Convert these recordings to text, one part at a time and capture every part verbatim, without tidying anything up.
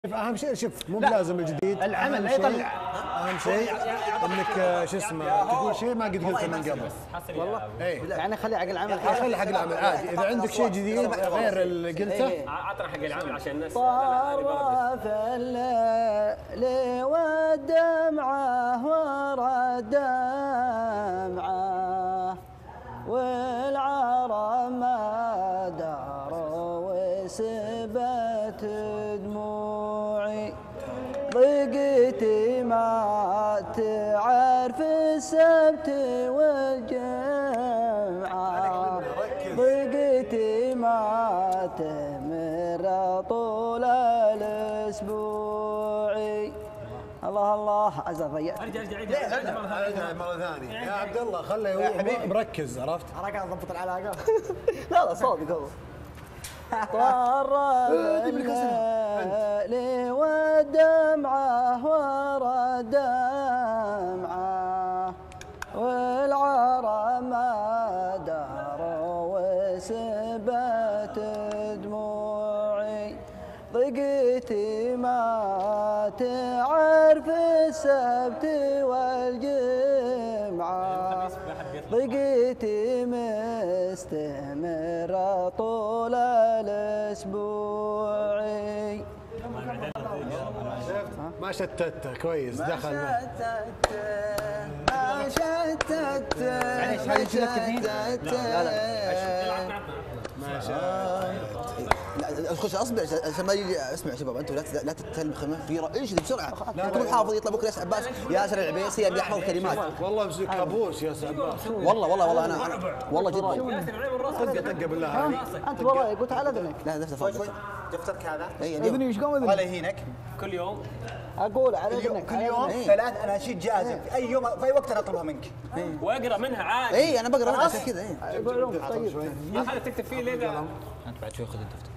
اهم شيء شوف مو بلازم الجديد، العمل لا يطلع. اهم شيء انك شو اسمه تقول شيء ما قد قلته من قبل. والله اي يعني خلي حق العمل، خلي حق العمل عادي. اذا عندك شيء جديد غير اللي قلته عطنا حق العمل عشان الناس. طاف الليل والدمعة ورا الدمعة والعرب ما داروا وسبت دموعي ضيقتي ما تعرف السبت والجمعة ضيقتي ما تمر طول الاسبوعي. الله الله عز وجل. ارجع ارجع ارجع مره ثانيه يا عبد الله خليه هو مركز. عرفت؟ انا قاعد اضبط العلاقه. لا لا صوتك هو. طار الليل والدمعة ورا الدمعة والعرب ما داروا وسبت دموعي ضيقتي ما تعرف السبت والجمعة ضيقتي مستمرة طول الأسبوعي. ما شتت كويس دخل ما شتت ما شتت. لا لا ما شاء لا خش اصبر عشان ما يجي. اسمع شباب انتم لا لا تتكلم في ايش بسرعه. كل حافظ يطلع بكره ياسر عباس ياسر العبيسي يبي يحفظ كلمات. والله بزي كابوس يا عباس. والله والله والله انا والله جد طقه طقه بالله هذه. انت والله قلت على اذنك. لا نفسه فوق دفترك هذا؟ اذني ايش قام الله اذني؟ يهينك. كل يوم اقول على اذنك كل يوم ثلاث اناشيد جاهزه في اي يوم في اي وقت انا اطلبها منك. واقرا منها عادي. اي انا بقرا منها عشان كذا. طيب ما هذا تكتب فيه ليه ذا؟ انت بعد شوي خذ الدفتر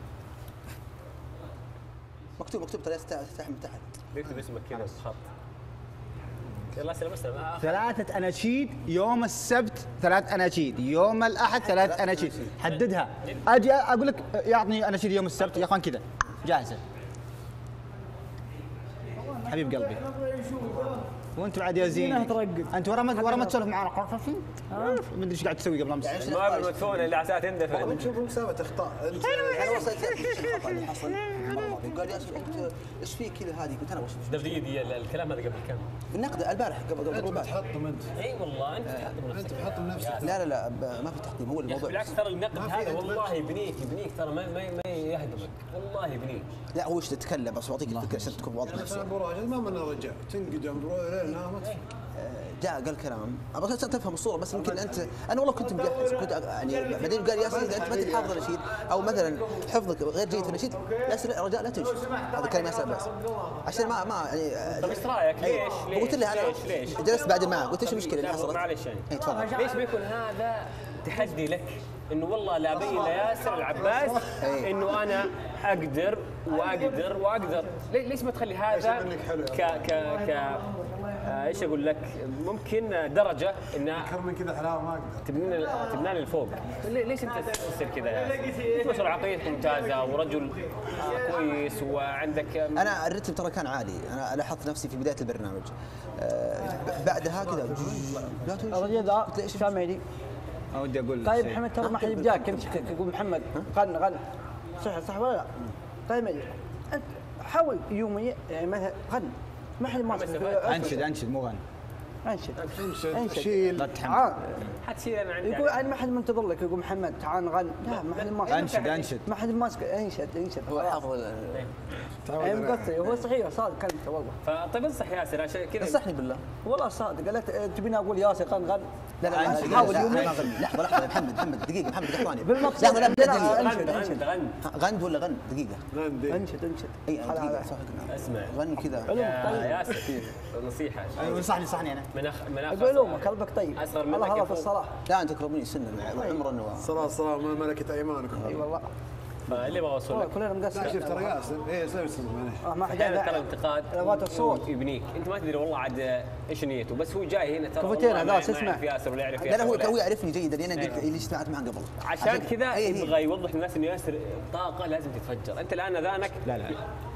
مكتوب مكتوب ثلاث تحت من تحت. اكتب اسمك كذا بالخط. يلا اسلم اسلم. ثلاثة أناشيد يوم السبت، ثلاث أناشيد يوم الأحد، ثلاث أناشيد حددها. أجي أقول لك يعطني أناشيد يوم السبت يا أخوان كذا جاهزة. حبيب قلبي وانتم عاد يا زين انت ورا ما ورا ما تسولف معنا قرفين ما ادري ايش قاعد تسوي قبل امس. ما بالمدفونه اللي عساها تندفع. نشوف مسابقه اخطاء. انا وصلت الخطا اللي حصل قال يا انت ايش فيك كذا هذه قلت انا وش دقيقه دقيقه الكلام هذا قبل كم؟ في النقد البارح قبل قبل ربع. تحطم انت. اي والله انت تحطم انت نفسك. تحطم نفسك. لا لا لا ما في تحطيم هو الموضوع. بالعكس ترى النقد هذا والله يبنيك يبنيك ترى ما ما ما يهدمك والله يبنيك. لا هو ايش تتكلم بس بعطيك الفكره عشان تكون واضح. مثلا ابو راشد ما من رجع تنقدم ليل نامت. جاء قال كلام ابغى تفهم الصوره بس يمكن انت انا والله كنت مجهز كنت يعني بعدين قال ياسر اذا انت ما انت حافظ النشيد او مثلا حفظك غير جيد في النشيد ياسر يا رجال لا تنشد. هذا كلام ياسر بس عشان ما ما يعني. طيب ايش رايك ليش ليش قلت له انا ليش ليش جلست بعدين معه قلت ايش المشكله اللي حصلت؟ معلش يعني اي تفضل. ليش بيكون هذا تحدي لك انه والله لا ابين لياسر العباس انه انا اقدر واقدر واقدر. ليش ما تخلي هذا ك ك ك ايش اقول لك ممكن درجه ان اكثر من كذا حلاوه ما اقدر تبنيني تبناني لفوق. ليش انت تصير كذا يا انت بشر عقليتك ممتازه ورجل كويس وعندك. انا الرتم ترى كان عالي. انا لاحظت نفسي في بدايه البرنامج بعدها كذا الرجل ذا سامعني. ما ودي اقول طيب محمد ترى ما حد يبداك انت تقول محمد غن غن صح صح ولا لا؟ طيب انت حاول يوميا يعني مثلا غن ما حد ما انشد انشد مو غني انشد انشد شيل لا تحمل. حتشيل انا عندي يقول انا ما حد منتظر لك. يقول محمد تعال غن لا ما حد ماسك. انشد انشد ما حد ماسك انشد انشد هو حافظ اي مقصر هو صحيح صادق كلمته والله. فطيب انصح ياسر عشان كذا انصحني بالله والله صادق قالت تبيني اقول ياسر غن غن. لا لا لا حاول يوميا. لحظه لحظه محمد محمد دقيقه محمد دقيقه ثانيه بالمقصد لحظه لا انشد انشد غن غند ولا غن دقيقه انشد انشد اي دقيقه صح اسمع غني كذا يا ياسر نصيحه ايوه صحني صحني انا من أخ من أخ اقول علومك قلبك طيب. اصغر منك الله هذا في يفوق. الصلاه. لا انت تقربني سنا وعمرا صلاة صلاة ملكة ايمانكم. اي والله فاللي ابغى اوصل لك كلنا مقصرين. شفت ترى ياسر اي سوي سوي معليش. ما حد احيانا ترى الانتقاد لغات الصوت يبنيك انت ما تدري والله عاد ايش نيته بس هو جاي هنا ترى كفتين والله ما- هذا، ما اسمع. يعرف ياسر ولا يعرف لا ياسر لا هو ولا هو يعرفني جيدا لان انا قلت اللي اجتمعت معه قبل عشان كذا إيه إيه. يبغى يوضح للناس انه ياسر طاقه لازم تتفجر. انت الان اذانك لا لا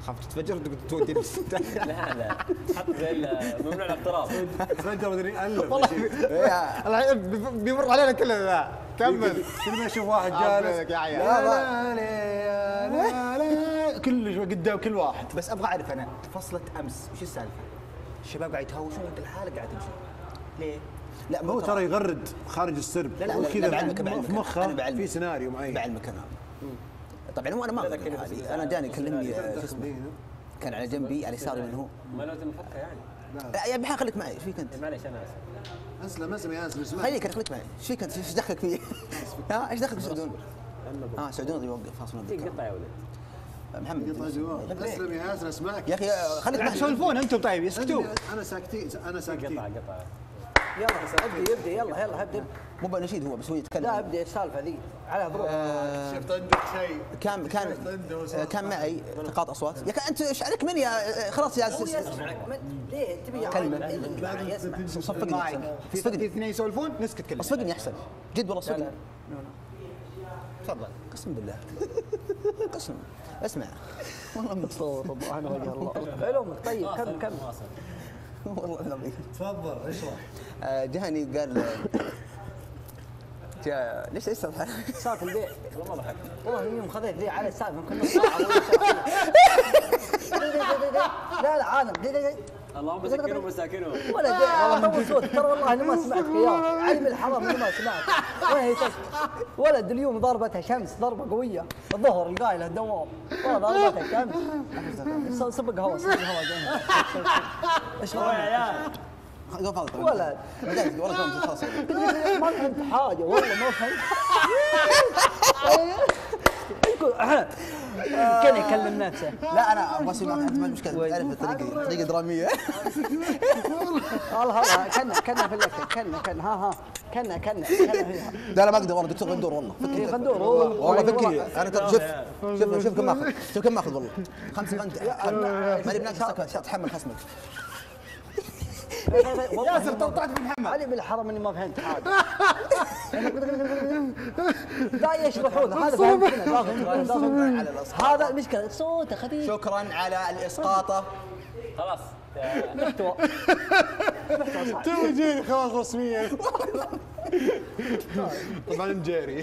خاف تتفجر تودي لا لا حط زي ال- ممنوع الاقتراب. تفجر مدري الف والله الله بيمر علينا كلنا ذا كمل. كل ما اشوف واحد جالس عافيك يا عيال. لا لا لا لا لا كل شوي قدام كل واحد. بس ابغى اعرف انا فصلة امس وش السالفه؟ الشباب قاعد يتهاوشون وانت لحالك قاعد تمشي. ليه؟ لا هو ترى يغرد خارج السرب. لا لا هو لا كذا بعلمك بعلمك في مخه أنا بعلمك. في سيناريو معين. بعلمك انا. طبعا هو انا ما أقدر هذه. انا جاني كلمني آه، شو اسمه كان على جنبي على يساري من هو. ما لازم نفكها يعني. لا يا بحال خليك معي ايش فيك انت؟ معليش انا اسف. اسلم اسلم يا اسلم اسمع. خليك خليك معي ايش فيك انت؟ ايش دخلك فيه؟ ها ايش دخلك سعودون؟ اه سعودون يوقف خلاص في قطع يا ولد. محمد اسلم يا اسلم اسمعك. يا اخي آه، خليك معي. تسولفون انتم طيب يسكتوا. انا ساكتين انا ساكتين. قطع قطع. يلا ابدا يبدا يلا يلا ابدا. مو بنشيد هو بس هو يتكلم. لا ابدا السالفه ذي على ظروف. شفت عندك شيء. كان كان آه، كان معي تقاط اصوات يا اخي انت ايش عليك من يا آه، خلاص يا هو يسمعك من- ليه تبي كلمة. يسمع. صفقني معي أحسن. في في اثنين يسولفون نسكت كلنا. صفقني احسن جد والله صفقني. تفضل. قسم بالله قسم اسمع والله متصور سبحان وجه الله. علومك طيب كم كم. والله العظيم تفضل اشرح. آه، جاني قال جاء ليش ايش صار؟ سالفه البيع والله ما ضحكت والله يوم خذيت ذي على السالفه يمكن نص ساعه ولا ساعة. لا لا عالم دي دي دي. اللهم سكنهم مساكنهم. ولا والله طول صوت ترى والله انا ما سمعت خيار علم الحرام انا ما سمعت وين هي تسمع ولد اليوم ضربتها شمس ضربه قويه الظهر القايله الدوام والله ضربتها شمس سبق هوا سبق هوا جاي ايش يا عيال قول فاضي ولد والله فهمت خلاص ما فهمت حاجه والله ما فهمت كان يكلم نفسه لا انا ابغى اسوي معك ما مشكله تعرف الطريقه طريقه دراميه والله هذا كنا كنا في اللك كنا كنا ها ها كنا كنا كنا فيها لا لا ما اقدر والله دكتور غندور والله إيه، فكر غندور والله فكري انا ترى شوف شوف شوف كم ماخذ شوف كم ماخذ والله خمس غنت ماني بناقصك اتحمل خصمك ياسر طلعت من محمد علي بالحرم اني ما فهمت حاجه لا يشرحون هذا فهمتنا لا فهمت هذا المشكله صوته خفيف شكرا على الاسقاطه خلاص. محتوى تو جيري خلاص رسميا. طبعا جيري.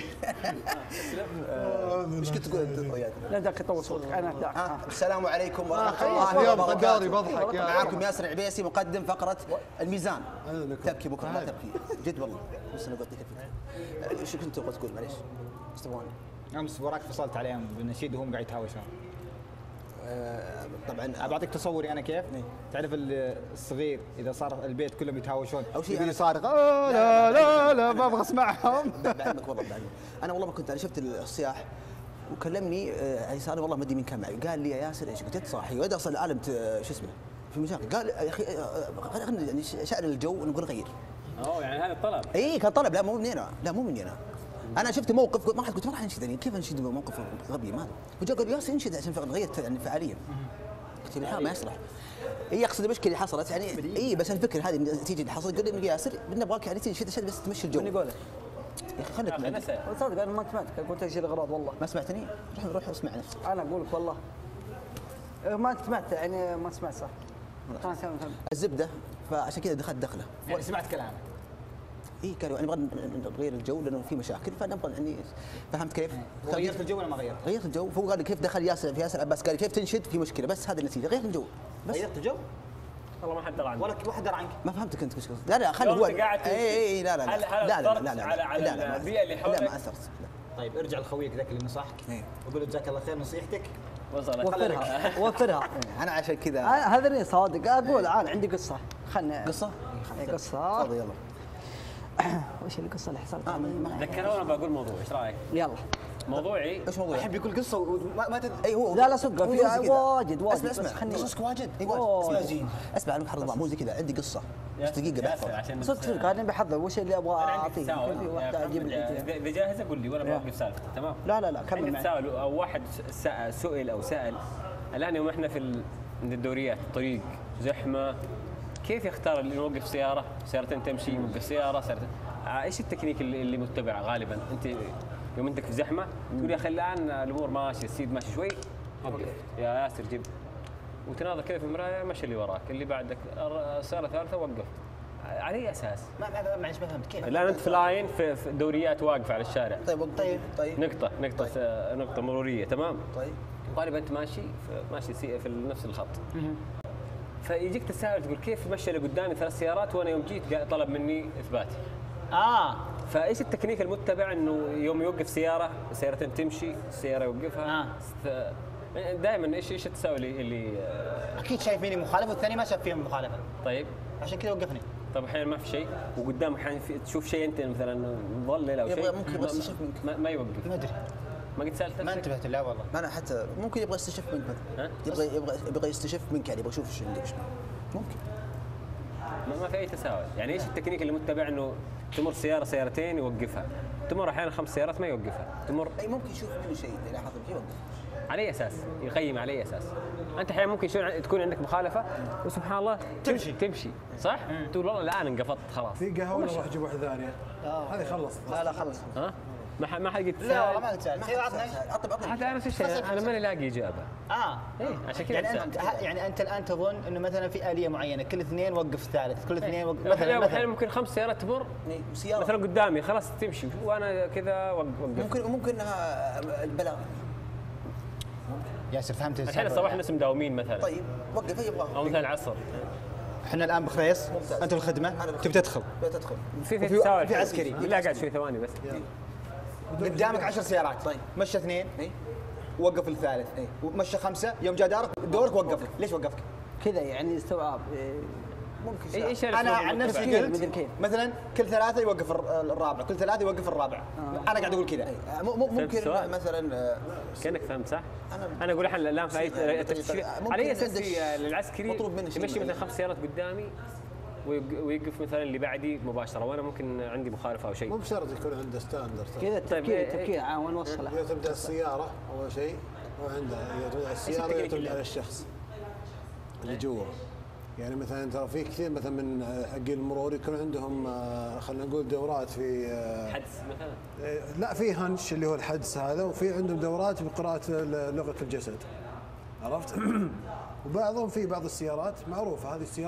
ايش كنت تقول انت طيب؟ لا ذاك طول صوتك انا ذاك ها السلام عليكم ورحمه خلاص الله يلا قاضي وبركاته بضحك يا معاكم ياسر العبيسي مقدم فقره الميزان تبكي بكره لا تبكي جد والله بس انا قلت لك الفكره ايش كنت تبغى تقول معليش ايش تبغون؟ امس وراك فصلت عليهم بالنشيد وهم قاعد يتهاوشون. آه، طبعا بعطيك تصوري انا كيف؟ تعرف ال- الصغير اذا صار البيت كلهم يتهاوشون أو شيء يبي أنا- يصارخ آه لا لا لا ما ابغى اسمعهم. بعلمك والله بعلمك انا والله ما كنت انا شفت الصياح وكلمني آه، يساري والله ما ادري مين كان معي قال لي يا ياسر ايش قلت صاحي وين اصلا العالم ت- شو اسمه في مشاكل قال يا اخي آه، خلينا يعني شأن الجو نبغى نغير اوه يعني هذا الطلب. اي كان طلب لا مو مني انا لا مو مني انا انا شفت موقف ما حد قلت ما راح انشد يعني كيف انشد موقف غبي ما وجاء قال ياسر انشد عشان نغير يعني فعاليا قلت له ما يصلح اي اقصد المشكله اللي حصلت يعني اي بس الفكره هذه النتيجه اللي حصلت قال لي ياسر نبغاك يعني تنشد عشان بس تمشي الجو من يقول يا اخي خليك انا سأل. صدق انا ما سمعتك قلت ايش الاغراض والله ما سمعتني روح روح اسمع نفسك انا اقول لك والله ما سمعت يعني ما سمعت صح خلاص تمام تمام الزبده فعشان كذا دخلت دخله يعني سمعت كلامه. اي قالوا نبغى نغير الجو لانه في مشاكل فنبغى يعني فهمت كيف؟ غيرت الجو ولا ما غيرت؟ غيرت الجو فهو قال لي كيف دخل ياسر في ياسر عباس قال لي كيف تنشد في مشكله بس هذه النتيجه غيرت الجو بس غيرت الجو؟ والله ما حد درى عنه. ولا واحد درى عنك. ما فهمتك انت وش قصدك لا لا خلي يوم هو أنت قاعد اي اي اي لا لا لا هل- هل لا لا أثرت لا لا على- على لا لا ما البيئة اللي لا حولك؟ ما اثرت لا. طيب ارجع لخويك ذاك اللي نصحك إيه. وقول له جزاك الله خير نصيحتك. وصلت. وفرها وفرها انا عشان كذا هذا اللي صادق اقول انا عندي قصه خلنا قصه إيه، قصه تفضل يلا وش القصه اللي حصلت آه، ما- ما- ذكرونا بقول موضوع ايش رايك؟ يلا موضوعي ايش موضوع الحين بيقول قصه وما ما تد... اي هو لا لا صدق هو في زي كذا. واجد واجد اسمع بس اسمع خلني قصصك واجد اي واجد. واجد اسمع زين اسمع انا بحرض مو زي كذا عندي قصه بس دقيقه ياسر بحفظ عشان صدق صدق انا بحضر وش اللي ابغى انا عندي اعطيه تساؤل يمكن في يا واحده اجيب محمد، لي اذا جاهز اقول لي وانا بوقف سالفه تمام؟ لا لا لا كمل عندي معي تساؤل او واحد سأل سئل او سال الان يوم احنا في ال- عند الدوريات الطريق زحمه كيف يختار اللي يوقف سياره سيارتين تمشي يوقف سياره سيارتين آه، ايش التكنيك اللي, اللي متبع غالبا انت يوم انت في زحمه تقول يا اخي الان الامور ماشيه السيد ماشي شوي وقف يا ياسر جيب وتناظر كذا في المرايه مشي اللي وراك، اللي بعدك السياره الثالثه وقف. على اي اساس؟ ما ما معلش ما فهمت كيف. الان انت في لاين في في دوريات واقفه على الشارع. طيب طيب طيب نقطه نقطه طيب. نقطه مروريه تمام. طيب غالبا انت ماشي في ماشي سي- في نفس الخط. فيجيك تساءل تقول كيف مشى اللي قدامي ثلاث سيارات وانا يوم جيت قا- طلب مني اثبات. اه فايش التكنيك المتبع انه يوم يوقف سياره سيارتين تمشي السياره يوقفها. آه. دائما ايش ايش التساؤل اللي, اللي اكيد شايف فيني مخالفه والثاني ما شاف فيهم مخالفه، طيب عشان كذا وقفني. طب احيانا ما في شيء وقدامك احيانا في- تشوف شيء انت مثلا مظلل او يبغى- شيء ممكن ما- يبغى يستشف منك. ما, ما يوقف. ما ادري ما قد سالت ما نفسك؟ انتبهت لا والله. ما انا حتى ممكن يبغى يستشف منك مثلا ها؟ يبغى يبغى يبغى يستشف منك يعني يبغى يشوف ايش عندك شنو ممكن. ما, ما في اي تساؤل، يعني ايش التكنيك اللي متبع انه تمر سياره سيارتين يوقفها، تمر احيانا خمس سيارات ما يوقفها، تمر اي ممكن يشوف منه شيء يلاحظ فيه يوقف. على اي اساس؟ يقيم على اي اساس؟ انت احيانا ممكن يشوف- تكون عندك مخالفه وسبحان الله تمشي. تمشي صح؟ تقول والله الان انقفضت خلاص. في قهوه ولا اروح اجيب واحده ثانيه؟ هذه خلصت. لا لا خلص. ها؟ ما ح- ما حد قد لا والله تساءل؟ ما قد سالت. في عطنا اطلب اطلب حتى انا نفس الشيء انا ماني لاقي اجابه. اه ايه عشان كذا يعني انت أتساءل. يعني انت الان تظن انه مثلا في اليه معينه كل اثنين وقف الثالث، كل اثنين وقف مثلا مثلا احيانا مثلا ممكن خمس سيارات تمر إيه، سياره مثلا قدامي خلاص تمشي وانا كذا وقف. ممكن ممكن انها البلاغ. ياسر فهمت الحين السالفة. الصباح الناس مداومين مثلا طيب وقف اي يبغاه او مثلا العصر احنا الان بخريص انت في الخدمه تبي تدخل تدخل في في وفي- تساؤل في عسكري. لا قاعد شوي ثواني بس. قدامك عشر سيارات طيب. مشى اثنين اي وقف الثالث ومشى خمسه يوم جاء دارك دورك وقفك، ليش وقفك؟ كذا يعني استوعاب إيه، ممكن إيه- ساعة. ايش انا الأسلوب عن المتبع؟ نفسي تفكير، قلت مدري كيف. مثلا كل ثلاثه يوقف الر- الرابع، كل ثلاثه يوقف الرابع. انا قاعد اقول كذا. آه، م- م- ممكن السؤال؟ إنه مثلا آه، كانك فهمت صح؟ أنا- انا اقول الحين الان في اي يعني تشريع ممكن على اي عندك اساس العسكري مطلوب منه شيء يمشي مثلا معين. خمس سيارات قدامي ويوق- ويوقف مثلا اللي بعدي مباشره وانا ممكن عندي مخالفه او شيء. مو بشرط يكون عنده ستاندرد. كذا طيب، التفكير إيه- التفكير عام ونوصله. اذا تبدا السياره اول شيء وعنده اذا تبدا السياره التكنيك يعتمد اللي- على الشخص اللي جوا. يعني مثلا ترى في كثير مثلا من حقين المرور يكون عندهم آه، خلينا نقول دورات في آه، حدس مثلا آه، لا في هنش اللي هو الحدس هذا، وفي عندهم دورات بقراءة لغة الجسد. عرفت؟ وبعضهم في بعض السيارات معروفة هذه السيارة